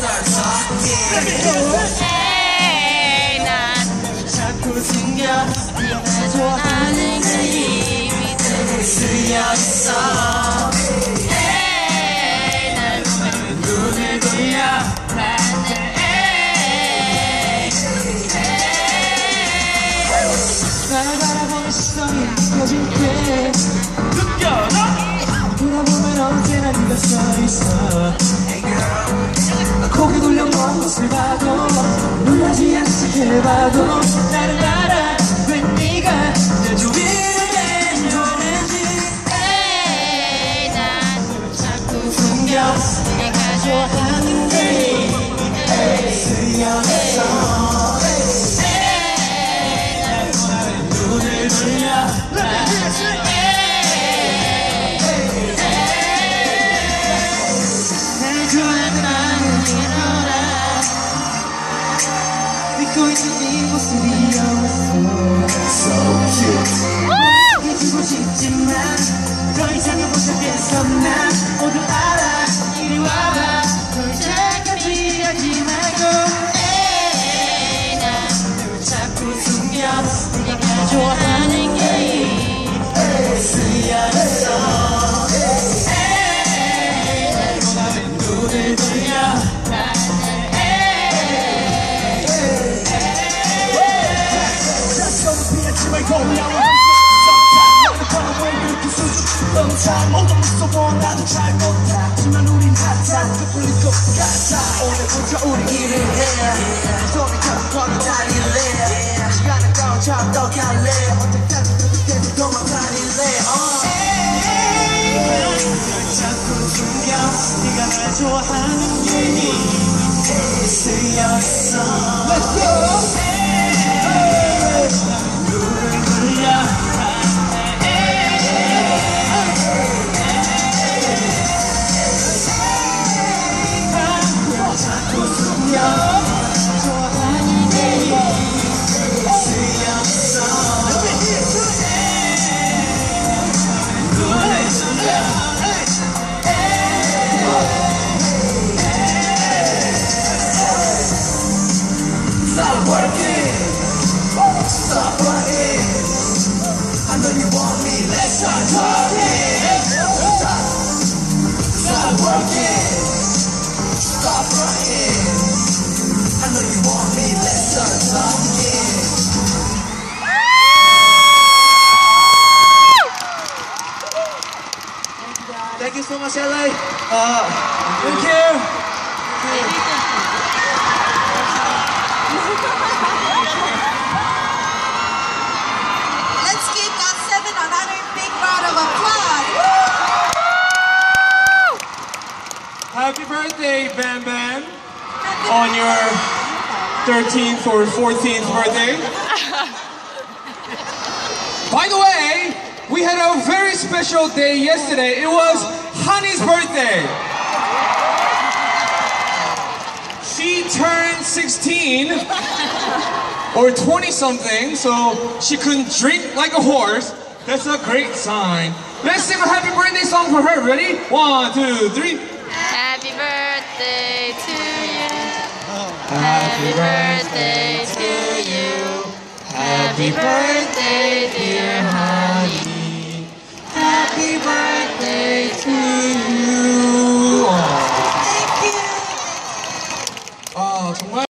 에이 난 자꾸 숨겨 네가 좋아하는 그 이미 들을 쓰였어. 에이 날 보면 눈을 돌려 나한테 나를 바라보는 시선이 느껴질 때 느껴져? 돌아보면 언제나 네가 서있어. 고개 돌려 먼 곳을 봐도 놀라지 않는 척 해봐도 나를 알아. 왜 네가 내 주위를 내려오는지. 에이 난 자꾸 숨겨 네가 좋아하는 게 쓰였어. 믿고 있는 네 모습이었어. So cute. 해주고 싶지만 더 이상은 못하겠어. 난 모두 알아. 이리 와봐. 더 이상까지 하지 말고. 에이 난 자꾸 숨겨 네가 좋아하는 게 쓰였어. 에이 날 보면 눈을 돌려 너무 잘 모두 무서워. 나도 잘 못하지만 우린 핫한 끝불릴 것 같아. 오늘부터 우리 일을 해. 소리가 걸어 다닐래. 시간은 가운처럼 더 갈래. 언제까지 그렇게 계속 도망다닐래. 자꾸 숨겨 네가 날 좋아하는 게 쓰였어. Let's go. 눈을 돌려 Stop working, stop running. I know you want me, let's start talking. Stop working, stop running. I know you want me, let's start talking. Thank you so much, LA. Thank you. Let's give GOT7 another big round of applause. Happy birthday, Bam Bam, on your 13th or 14th birthday. By the way, we had a very special day yesterday. It was Hani's birthday. She turned 16 or 20 something, so she couldn't drink like a horse. That's a great sign. Let's sing a happy birthday song for her. Ready? 1, 2, 3. Happy birthday to you. Happy birthday to you. Happy birthday, dear Hani. Happy birthday to you. Thank you. 정말